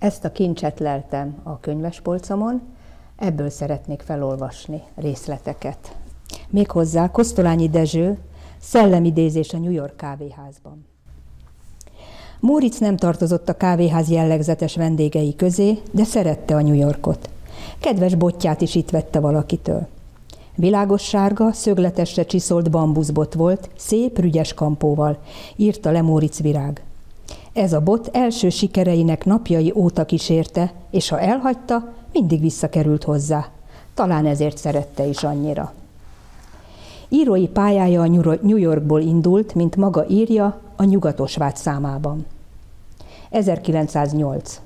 Ezt a kincset leltem a könyvespolcomon, ebből szeretnék felolvasni részleteket. Méghozzá Kosztolányi Dezső, Szellemidézés a New York kávéházban. Móricz nem tartozott a kávéház jellegzetes vendégei közé, de szerette a New Yorkot. Kedves botját is itt vette valakitől. Világos sárga, szögletesre csiszolt bambuszbot volt, szép, rügyes kampóval, írta le Móricz virág. Ez a bot első sikereinek napjai óta kísérte, és ha elhagyta, mindig visszakerült hozzá. Talán ezért szerette is annyira. Írói pályája a New Yorkból indult, mint maga írja, a Nyugat-Osvát számában. 1908.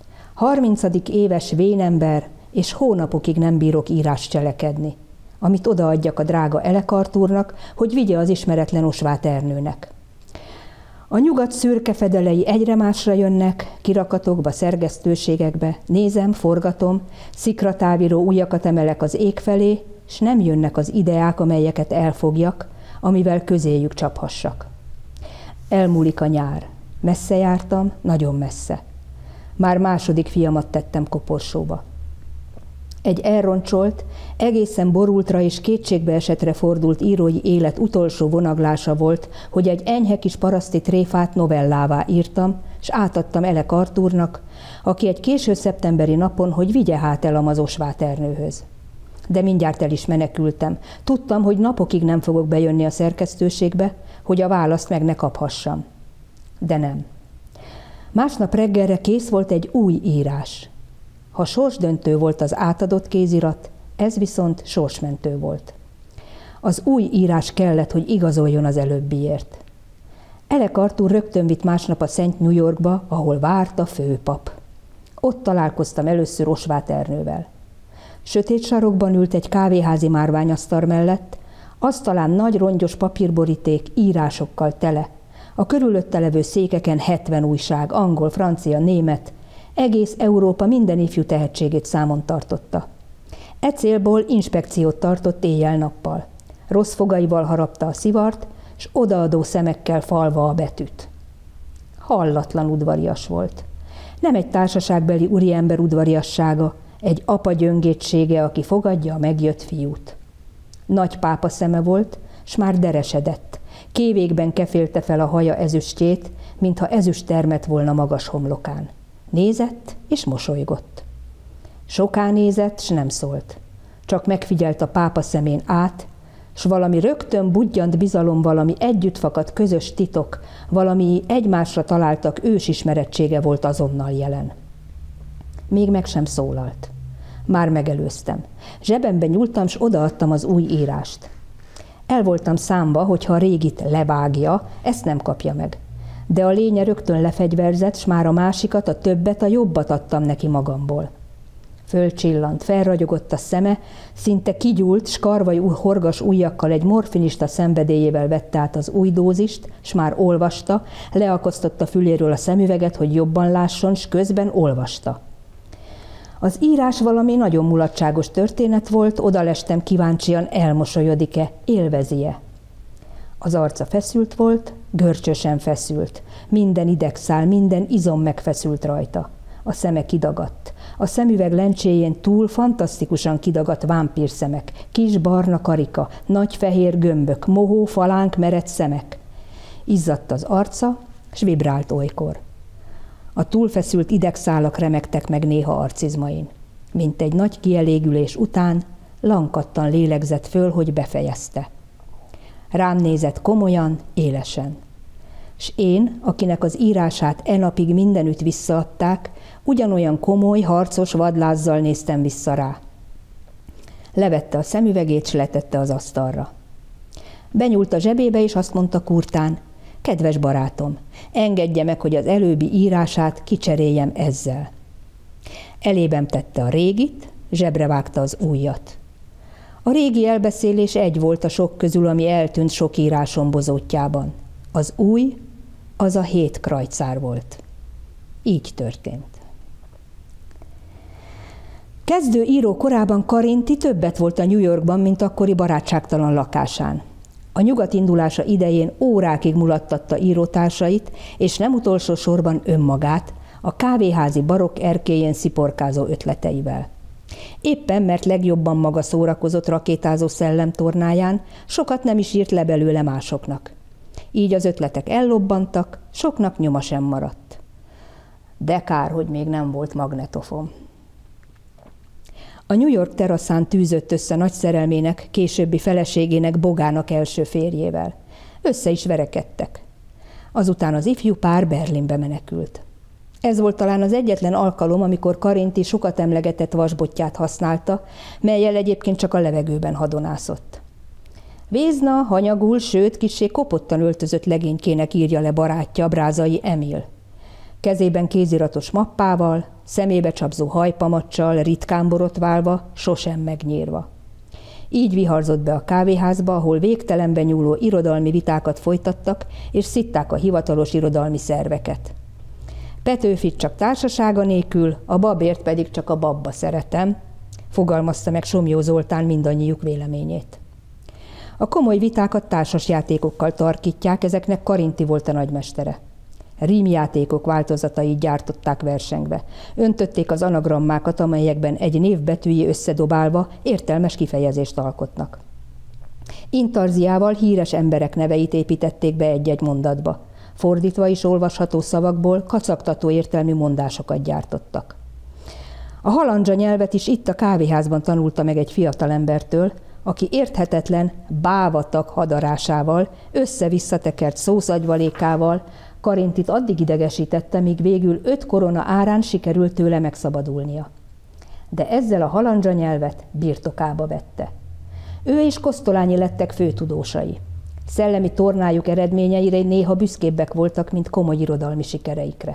30. éves vénember, és hónapokig nem bírok írást cselekedni, amit odaadjak a drága Elek Artúrnak, hogy vigye az ismeretlen Osvát Ernőnek. A nyugat szürke fedelei egyre másra jönnek, kirakatokba, szerkesztőségekbe, nézem, forgatom, szikratáviró ujjakat emelek az ég felé, s nem jönnek az ideák, amelyeket elfogjak, amivel közéjük csaphassak. Elmúlik a nyár. Messze jártam, nagyon messze. Már második fiamat tettem koporsóba. Egy elroncsolt, egészen borultra és kétségbeesetre fordult írói élet utolsó vonaglása volt, hogy egy enyhe kis paraszti tréfát novellává írtam, s átadtam Elek Artúrnak, aki egy késő szeptemberi napon, hogy vigye hát el az Osvát Ernőhöz. De mindjárt el is menekültem. Tudtam, hogy napokig nem fogok bejönni a szerkesztőségbe, hogy a választ meg ne kaphassam. De nem. Másnap reggelre kész volt egy új írás. Ha sorsdöntő volt az átadott kézirat, ez viszont sorsmentő volt. Az új írás kellett, hogy igazoljon az előbbiért. Elek Artúr rögtön vitt másnap a Szent New Yorkba, ahol várt a főpap. Ott találkoztam először Osvát Ernővel. Sötét sarokban ült egy kávéházi márványasztal mellett, asztalán nagy rongyos papírboríték írásokkal tele, a körülötte levő székeken 70 újság, angol, francia, német, egész Európa minden ifjú tehetségét számon tartotta. E célból inspekciót tartott éjjel-nappal. Rossz fogaival harapta a szivart, s odaadó szemekkel falva a betűt. Hallatlan udvarias volt. Nem egy társaságbeli úriember udvariassága, egy apa gyöngétsége, aki fogadja a megjött fiút. Nagy pápa szeme volt, s már deresedett. Kévékben kefélte fel a haja ezüstjét, mintha ezüst termett volna magas homlokán. Nézett és mosolygott. Soká nézett, s nem szólt. Csak megfigyelt a pápa szemén át, s valami rögtön budjant bizalom, valami együttfakadt közös titok, valami egymásra találtak ősismerettsége volt azonnal jelen. Még meg sem szólalt. Már megelőztem. Zsebembe nyúltam, s odaadtam az új írást. El voltam számba, hogy ha a régit levágja, ezt nem kapja meg. De a lénye rögtön lefegyverzett, s már a másikat, a többet, a jobbat adtam neki magamból. Fölcsillant, felragyogott a szeme, szinte kigyúlt, s karvai horgas ujjakkal egy morfinista szenvedélyével vette át az új dózist, s már olvasta, leakasztotta füléről a szemüveget, hogy jobban lásson, s közben olvasta. Az írás valami nagyon mulatságos történet volt, odalestem kíváncsian, elmosolyodik-e, élvezi-e. Az arca feszült volt, görcsösen feszült, minden idegszál, minden izom megfeszült rajta. A szeme kidagadt. A szemüveg lencséjén túl fantasztikusan kidagadt vámpírszemek, kis barna karika, nagy fehér gömbök, mohó, falánk, meredt szemek. Izzadt az arca, s vibrált olykor. A túlfeszült idegszálak remegtek meg néha arcizmain. Mint egy nagy kielégülés után lankadtan lélegzett föl, hogy befejezte. Rám nézett komolyan, élesen. S én, akinek az írását e napig mindenütt visszaadták, ugyanolyan komoly, harcos vadlázzal néztem vissza rá. Levette a szemüvegét, s letette az asztalra. Benyúlt a zsebébe, és azt mondta kurtán: kedves barátom, engedje meg, hogy az előbbi írását kicseréljem ezzel. Elében tette a régit, zsebre vágta az újat. A régi elbeszélés egy volt a sok közül, ami eltűnt sok írásom bozótjában. Az új, az a 7 krajcár volt. Így történt. Kezdő író korában Karinthy többet volt a New Yorkban, mint akkori barátságtalan lakásán. A nyugat indulása idején órákig mulattatta írótársait, és nem utolsó sorban önmagát, a kávéházi barokk erkélyén sziporkázó ötleteivel. Éppen mert legjobban maga szórakozott rakétázó szellemtornáján, sokat nem is írt le belőle másoknak. Így az ötletek ellobbantak, soknak nyoma sem maradt. De kár, hogy még nem volt magnetofon. A New York teraszán tűzött össze nagy szerelmének, későbbi feleségének, Bogának első férjével. Össze is verekedtek. Azután az ifjú pár Berlinbe menekült. Ez volt talán az egyetlen alkalom, amikor Karinthy sokat emlegetett vasbotját használta, mellyel egyébként csak a levegőben hadonászott. Vézna, hanyagul, sőt, kissé kopottan öltözött legénykének írja le barátja, Brázai Emil. Kezében kéziratos mappával, szemébe csapzó hajpamacsal, ritkán borotválva, sosem megnyírva. Így viharzott be a kávéházba, ahol végtelenben nyúló irodalmi vitákat folytattak, és szitták a hivatalos irodalmi szerveket. Petőfit csak társasága nélkül, a babért pedig csak a babba szeretem, fogalmazta meg Somlyó Zoltán mindannyiuk véleményét. A komoly vitákat társasjátékokkal tarkítják, ezeknek Karinthy volt a nagymestere. Rímjátékok változatait gyártották versengve. Öntötték az anagrammákat, amelyekben egy név betűi összedobálva értelmes kifejezést alkotnak. Intarziával híres emberek neveit építették be egy-egy mondatba. Fordítva is olvasható szavakból kacagtató értelmű mondásokat gyártottak. A halandzsa nyelvet is itt a kávéházban tanulta meg egy fiatalembertől, aki érthetetlen bávatag hadarásával, össze-visszatekert szószagyvalékával Karinthyt addig idegesítette, míg végül 5 korona árán sikerült tőle megszabadulnia. De ezzel a halandzsa nyelvet birtokába vette. Ő és Kosztolányi lettek főtudósai. Szellemi tornájuk eredményeire néha büszkébbek voltak, mint komoly irodalmi sikereikre.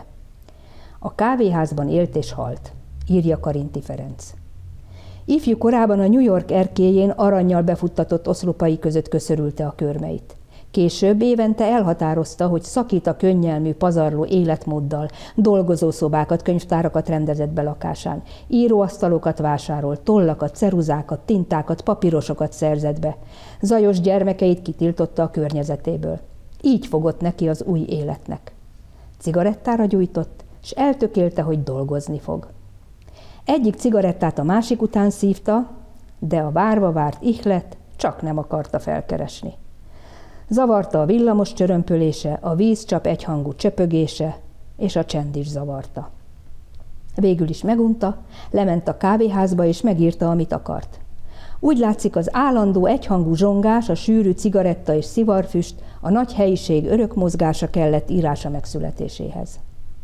A kávéházban élt és halt, írja Karinthy Ferenc. Ifjú korában a New York erkélyén arannyal befuttatott oszlopai között köszörülte a körmeit. Később évente elhatározta, hogy szakít a könnyelmű, pazarló életmóddal, dolgozószobákat, könyvtárakat rendezett be lakásán, íróasztalokat vásárolt, tollakat, ceruzákat, tintákat, papírosokat szerzett be. Zajos gyermekeit kitiltotta a környezetéből. Így fogott neki az új életnek. Cigarettára gyújtott, s eltökélte, hogy dolgozni fog. Egyik cigarettát a másik után szívta, de a várva várt ihlet csak nem akarta felkeresni. Zavarta a villamos csörömpölése, a vízcsap egyhangú csöpögése, és a csend is zavarta. Végül is megunta, lement a kávéházba, és megírta, amit akart. Úgy látszik, az állandó egyhangú zsongás, a sűrű cigaretta és szivarfüst, a nagy helyiség örök mozgása kellett írása megszületéséhez.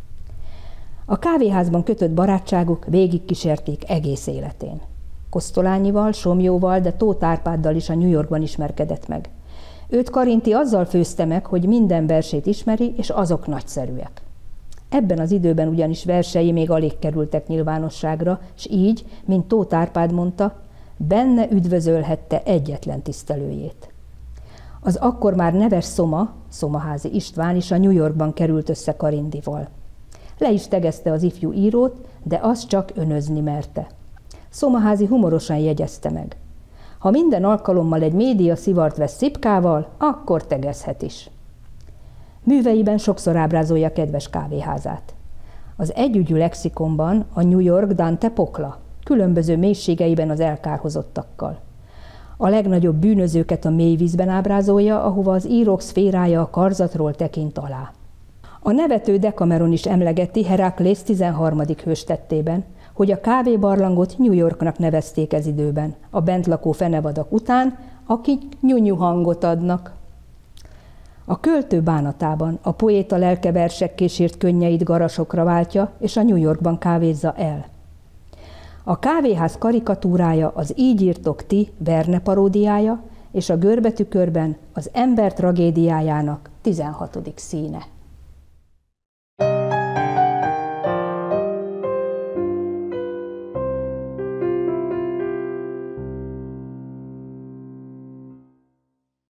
A kávéházban kötött barátságuk végigkísérték egész életén. Kosztolányival, Somlyóval, de Tóth Árpáddal is a New Yorkban ismerkedett meg. Őt Karinthy azzal főzte meg, hogy minden versét ismeri, és azok nagyszerűek. Ebben az időben ugyanis versei még alig kerültek nyilvánosságra, s így, mint Tóth Árpád mondta, benne üdvözölhette egyetlen tisztelőjét. Az akkor már neves Szomaházi István is a New Yorkban került össze Karinthyval. Le is tegezte az ifjú írót, de az csak önözni merte. Szomaházi humorosan jegyezte meg. Ha minden alkalommal egy média szivart vesz szipkával, akkor tegezhet is. Műveiben sokszor ábrázolja kedves kávéházát. Az együgyű lexikonban a New York Dante pokla, különböző mélységeiben az elkárhozottakkal. A legnagyobb bűnözőket a mélyvízben ábrázolja, ahova az írók szférája a karzatról tekint alá. A nevető Decameron is emlegeti Heraklész 13. hőstettében, hogy a kávébarlangot New Yorknak nevezték ez időben, a bent lakó fenevadak után, akik nyunyú hangot adnak. A költő bánatában a poéta lelke versekké sírt könnyeit garasokra váltja, és a New Yorkban kávézza el. A kávéház karikatúrája az Így írtok ti Verne paródiája, és a görbetükörben az ember tragédiájának 16. színe.